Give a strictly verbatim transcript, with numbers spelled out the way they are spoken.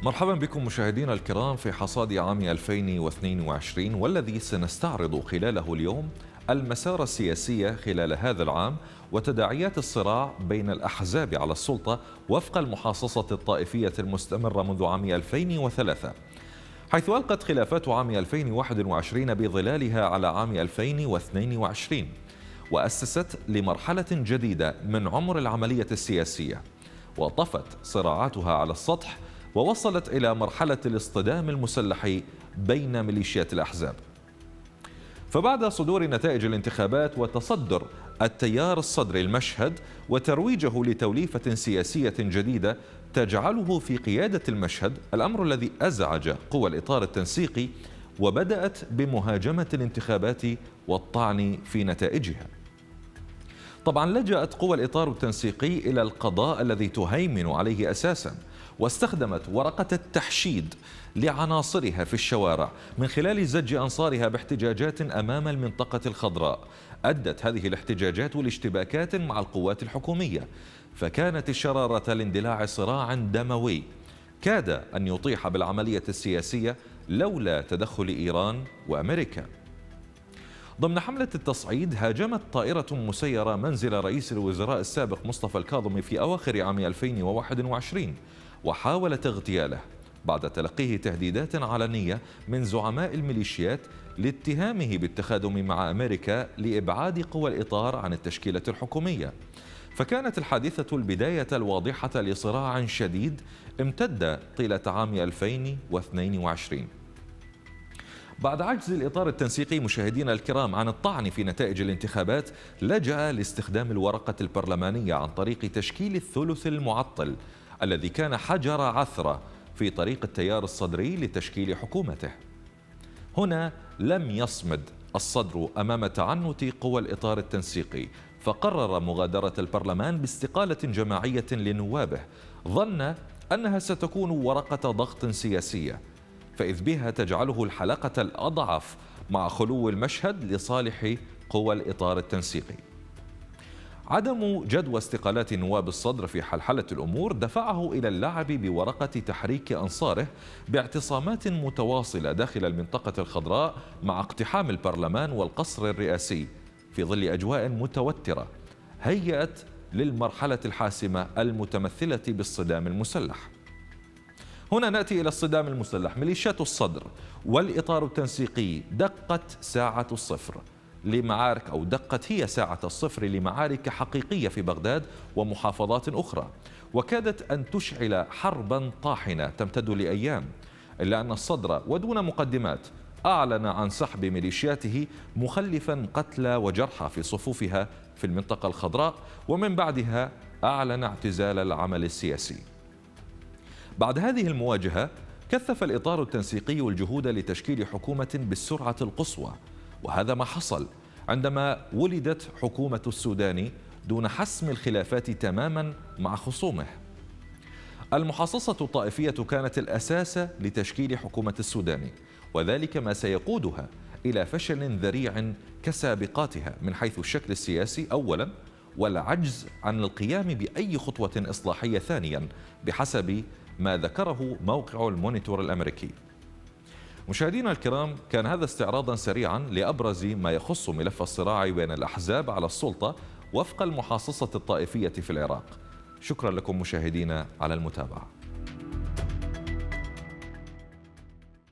مرحبا بكم مشاهدينا الكرام في حصاد عام ألفين واثنين وعشرين، والذي سنستعرض خلاله اليوم المسار السياسي خلال هذا العام وتداعيات الصراع بين الأحزاب على السلطة وفق المحاصصة الطائفية المستمرة منذ عام ألفين وثلاثة، حيث ألقت خلافات عام ألفين وواحد وعشرين بظلالها على عام ألفين واثنين وعشرين، وأسست لمرحلة جديدة من عمر العملية السياسية، وطفت صراعاتها على السطح ووصلت إلى مرحلة الاصطدام المسلح بين ميليشيات الأحزاب. فبعد صدور نتائج الانتخابات وتصدر التيار الصدري المشهد وترويجه لتوليفة سياسية جديدة تجعله في قيادة المشهد، الأمر الذي أزعج قوى الإطار التنسيقي وبدأت بمهاجمة الانتخابات والطعن في نتائجها. طبعا لجأت قوى الإطار التنسيقي إلى القضاء الذي تهيمن عليه أساسا، واستخدمت ورقة التحشيد لعناصرها في الشوارع من خلال زج أنصارها باحتجاجات أمام المنطقة الخضراء. أدت هذه الاحتجاجات لاشتباكات مع القوات الحكومية، فكانت الشرارة لاندلاع صراع دموي كاد أن يطيح بالعملية السياسية لولا تدخل إيران وأمريكا. ضمن حملة التصعيد هاجمت طائرة مسيرة منزل رئيس الوزراء السابق مصطفى الكاظمي في أواخر عام ألفين وواحد وعشرين، وحاولت اغتياله بعد تلقيه تهديدات علنية من زعماء الميليشيات لاتهامه بالتخادم مع أمريكا لإبعاد قوى الإطار عن التشكيلة الحكومية. فكانت الحادثة البداية الواضحة لصراع شديد امتد طيلة عام ألفين واثنين وعشرين. بعد عجز الإطار التنسيقي مشاهدينا الكرام عن الطعن في نتائج الانتخابات، لجأ لاستخدام الورقة البرلمانية عن طريق تشكيل الثلث المعطل الذي كان حجر عثرة في طريق التيار الصدري لتشكيل حكومته. هنا لم يصمد الصدر أمام تعنت قوى الإطار التنسيقي، فقرر مغادرة البرلمان باستقالة جماعية لنوابه، ظن أنها ستكون ورقة ضغط سياسية، فإذ بها تجعله الحلقة الأضعف مع خلو المشهد لصالح قوى الإطار التنسيقي. عدم جدوى استقالات نواب الصدر في حلحلة الأمور دفعه إلى اللعب بورقة تحريك أنصاره باعتصامات متواصلة داخل المنطقة الخضراء مع اقتحام البرلمان والقصر الرئاسي في ظل أجواء متوترة هيأت للمرحلة الحاسمة المتمثلة بالصدام المسلح. هنا نأتي إلى الصدام المسلح. ميليشيات الصدر والإطار التنسيقي دقت ساعة الصفر لمعارك أو دقت هي ساعة الصفر لمعارك حقيقية في بغداد ومحافظات أخرى، وكادت أن تشعل حربا طاحنة تمتد لأيام، إلا أن الصدر ودون مقدمات أعلن عن سحب ميليشياته مخلفا قتلى وجرحى في صفوفها في المنطقة الخضراء، ومن بعدها أعلن اعتزال العمل السياسي. بعد هذه المواجهة كثف الإطار التنسيقي الجهود لتشكيل حكومة بالسرعة القصوى، وهذا ما حصل عندما ولدت حكومة السوداني دون حسم الخلافات تماما مع خصومه. المحاصصة الطائفية كانت الأساس لتشكيل حكومة السوداني، وذلك ما سيقودها إلى فشل ذريع كسابقاتها من حيث الشكل السياسي أولا، والعجز عن القيام بأي خطوة إصلاحية ثانيا بحسب ما ذكره موقع المونيتور الأمريكي. مشاهدينا الكرام، كان هذا استعراضا سريعا لأبرز ما يخص ملف الصراع بين الأحزاب على السلطة وفق المحاصصة الطائفية في العراق. شكرا لكم مشاهدينا على المتابعة.